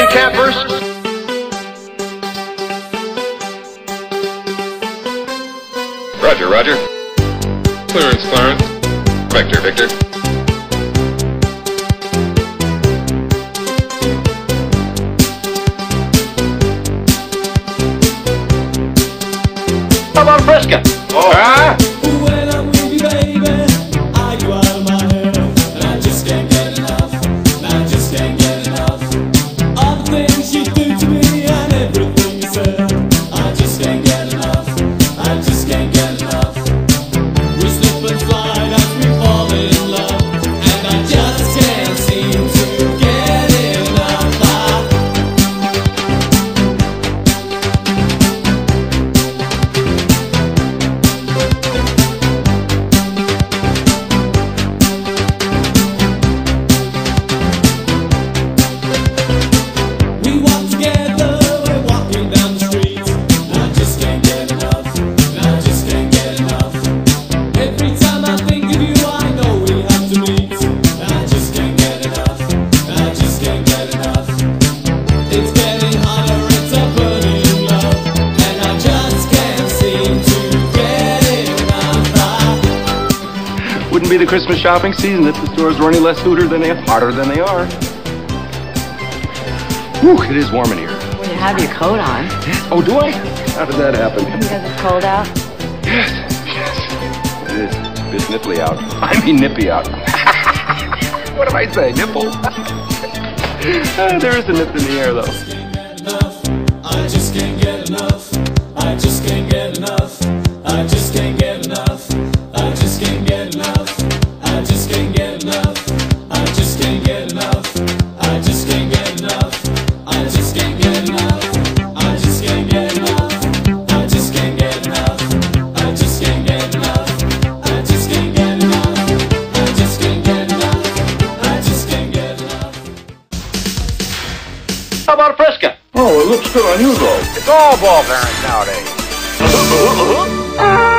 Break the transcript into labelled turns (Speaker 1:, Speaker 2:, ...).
Speaker 1: morning, campers.
Speaker 2: Roger, Roger. Clearance, Clarence. Vector, Victor.
Speaker 1: How about Fresca?
Speaker 2: Oh.
Speaker 1: Ah?
Speaker 3: When I'm with you, baby, I go out of my head, and I just can't get enough. And I just can't get enough. All the things you do to me and everything you said, I just can't get enough. I just can't get enough. We slip and slide as we fall in love, and I just can't seem to get enough. We walk together, we're walking down the street. I just can't get enough. I just can't get enough. Every time I think of you, I know we have to meet. I just can't get enough. I just can't get enough. It's getting hotter, it's a burning love, and I just can't seem to get enough.
Speaker 1: Wouldn't be the Christmas shopping season if the stores were any less hotter than they are. Whew, it is warm in here.
Speaker 4: Well, you have your coat on.
Speaker 1: Oh, do I? How did that happen?
Speaker 4: Because it's cold out.
Speaker 1: Yes, yes. It is a bit nipply out. I mean nippy out. What did I say? Nipple? There is a nip in the air, though.
Speaker 3: I just can't get enough. I just can't get enough. I just can't get enough. I just can't get enough. I just can't get enough. I just can't get enough. I just can't get enough. I just can't get enough. I just can't get enough. I just can't get enough. I just can't get enough. I just can't get enough. I just can't get enough. I just can't get enough.
Speaker 1: How about Fresca?
Speaker 2: Oh, it looks good on you, though.
Speaker 1: It's all ball bearings nowadays.